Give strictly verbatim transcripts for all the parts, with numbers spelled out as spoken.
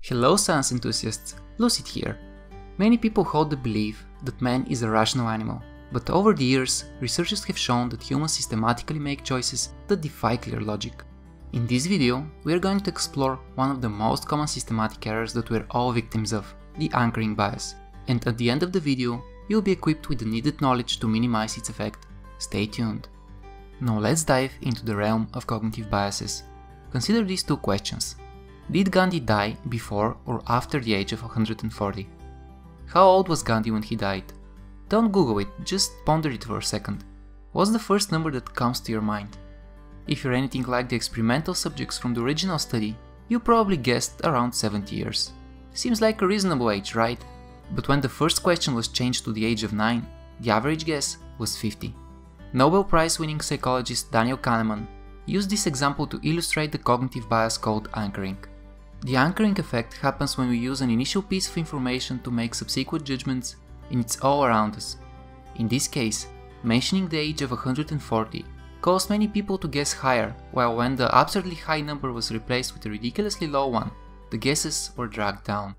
Hello science enthusiasts, Lucid here. Many people hold the belief that man is a rational animal, but over the years, researchers have shown that humans systematically make choices that defy clear logic. In this video, we are going to explore one of the most common systematic errors that we're all victims of, the anchoring bias. And at the end of the video, you'll be equipped with the needed knowledge to minimize its effect. Stay tuned. Now let's dive into the realm of cognitive biases. Consider these two questions. Did Gandhi die before or after the age of one hundred forty? How old was Gandhi when he died? Don't Google it, just ponder it for a second. What's the first number that comes to your mind? If you're anything like the experimental subjects from the original study, you probably guessed around seventy years. Seems like a reasonable age, right? But when the first question was changed to the age of nine, the average guess was fifty. Nobel Prize-winning psychologist Daniel Kahneman used this example to illustrate the cognitive bias called anchoring. The anchoring effect happens when we use an initial piece of information to make subsequent judgments, and it's all around us. In this case, mentioning the age of one hundred forty caused many people to guess higher, while when the absurdly high number was replaced with a ridiculously low one, the guesses were dragged down.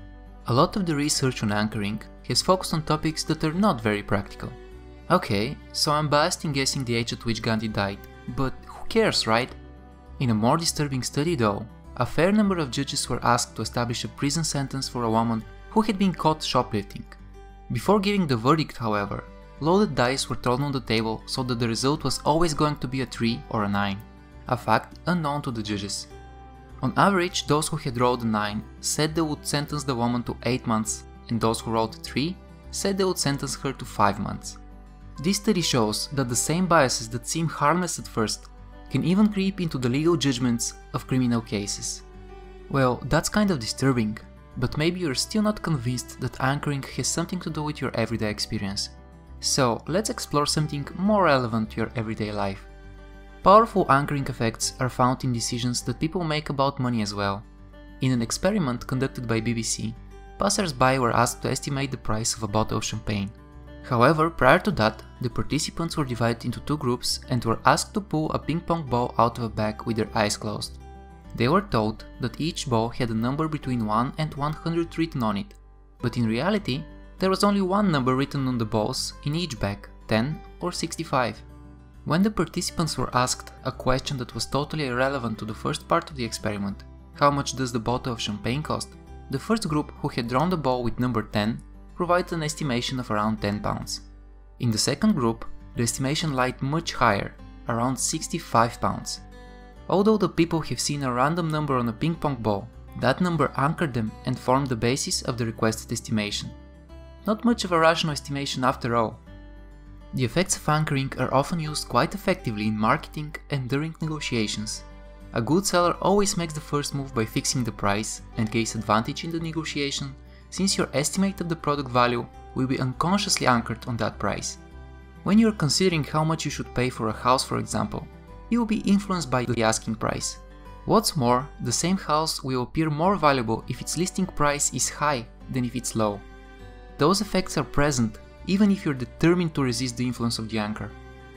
A lot of the research on anchoring has focused on topics that are not very practical. Okay, so I'm biased in guessing the age at which Gandhi died, but who cares, right? In a more disturbing study though, a fair number of judges were asked to establish a prison sentence for a woman who had been caught shoplifting. Before giving the verdict, however, loaded dice were thrown on the table so that the result was always going to be a three or a nine, a fact unknown to the judges. On average, those who had rolled a nine said they would sentence the woman to eight months, and those who rolled a three said they would sentence her to five months. This study shows that the same biases that seem harmless at first can even creep into the legal judgments of criminal cases. Well, that's kind of disturbing, but maybe you're still not convinced that anchoring has something to do with your everyday experience. So let's explore something more relevant to your everyday life. Powerful anchoring effects are found in decisions that people make about money as well. In an experiment conducted by B B C, passers-by were asked to estimate the price of a bottle of champagne. However, prior to that, the participants were divided into two groups and were asked to pull a ping pong ball out of a bag with their eyes closed. They were told that each ball had a number between one and one hundred written on it, but in reality, there was only one number written on the balls in each bag, ten or sixty-five. When the participants were asked a question that was totally irrelevant to the first part of the experiment, how much does the bottle of champagne cost, the first group who had drawn the ball with number ten provided an estimation of around ten pounds. In the second group, the estimation lied much higher, around sixty-five pounds. Although the people have seen a random number on a ping pong ball, that number anchored them and formed the basis of the requested estimation. Not much of a rational estimation after all. The effects of anchoring are often used quite effectively in marketing and during negotiations. A good seller always makes the first move by fixing the price and gains advantage in the negotiation, since your estimate of the product value will be unconsciously anchored on that price. When you are considering how much you should pay for a house, for example, you will be influenced by the asking price. What's more, the same house will appear more valuable if its listing price is high than if it's low. Those effects are present even if you're determined to resist the influence of the anchor.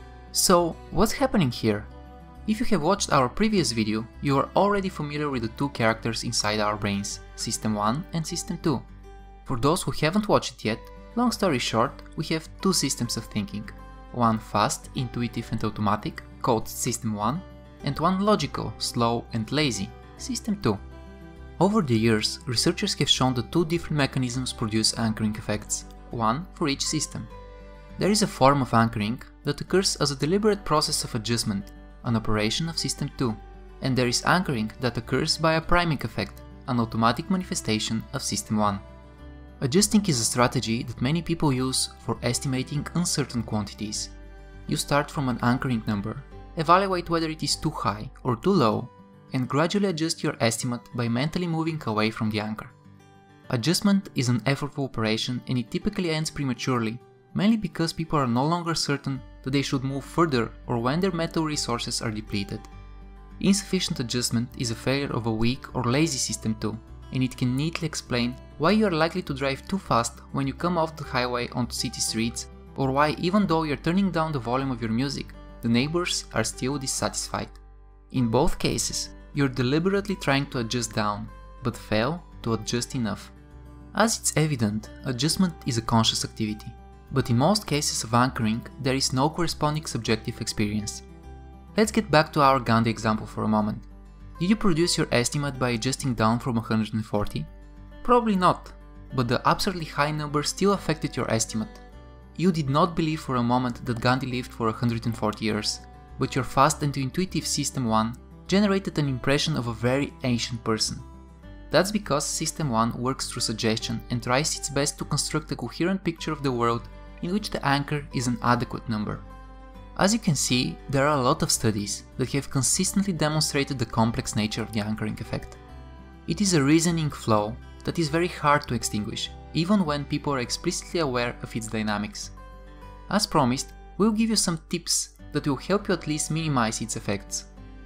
So, what's happening here? If you have watched our previous video, you are already familiar with the two characters inside our brains, System one and System two. For those who haven't watched it yet, long story short, we have two systems of thinking. One fast, intuitive and automatic, called System one, and one logical, slow and lazy, System two. Over the years, researchers have shown that two different mechanisms produce anchoring effects, one for each system. There is a form of anchoring that occurs as a deliberate process of adjustment, an operation of System two, and there is anchoring that occurs by a priming effect, an automatic manifestation of System one. Adjusting is a strategy that many people use for estimating uncertain quantities. You start from an anchoring number, evaluate whether it is too high or too low, and gradually adjust your estimate by mentally moving away from the anchor. Adjustment is an effortful operation and it typically ends prematurely, mainly because people are no longer certain that they should move further or when their mental resources are depleted. Insufficient adjustment is a failure of a weak or lazy System two, and it can neatly explain why you are likely to drive too fast when you come off the highway onto city streets, or why even though you're turning down the volume of your music, the neighbors are still dissatisfied. In both cases, you're deliberately trying to adjust down, but fail to adjust enough. As it's evident, adjustment is a conscious activity, but in most cases of anchoring, there is no corresponding subjective experience. Let's get back to our Gandhi example for a moment. Did you produce your estimate by adjusting down from one hundred forty? Probably not, but the absurdly high number still affected your estimate. You did not believe for a moment that Gandhi lived for one hundred forty years, but your fast and intuitive System one generated an impression of a very ancient person. That's because System one works through suggestion and tries its best to construct a coherent picture of the world in which the anchor is an adequate number. As you can see, there are a lot of studies that have consistently demonstrated the complex nature of the anchoring effect. It is a reasoning flaw that is very hard to extinguish, even when people are explicitly aware of its dynamics. As promised, we'll give you some tips that will help you at least minimize its effects.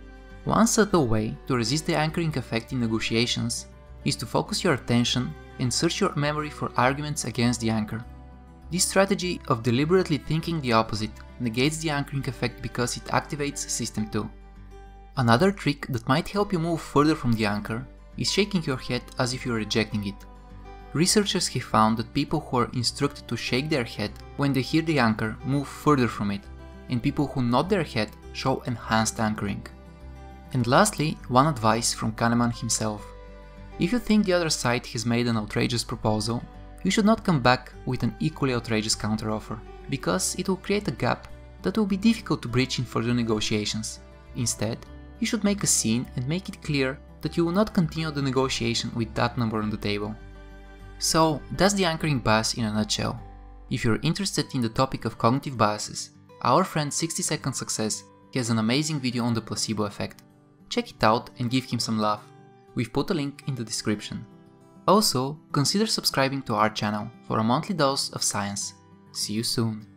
One subtle way to resist the anchoring effect in negotiations is to focus your attention and search your memory for arguments against the anchor. This strategy of deliberately thinking the opposite negates the anchoring effect because it activates System two. Another trick that might help you move further from the anchor is shaking your head as if you're rejecting it. Researchers have found that people who are instructed to shake their head when they hear the anchor move further from it, and people who nod their head show enhanced anchoring. And lastly, one advice from Kahneman himself. If you think the other side has made an outrageous proposal, you should not come back with an equally outrageous counteroffer, because it will create a gap that will be difficult to bridge in further negotiations. Instead, you should make a scene and make it clear that you will not continue the negotiation with that number on the table. So, that's the anchoring bias in a nutshell. If you're interested in the topic of cognitive biases, our friend sixty second Success has an amazing video on the placebo effect. Check it out and give him some love. We've put a link in the description. Also, consider subscribing to our channel for a monthly dose of science. See you soon.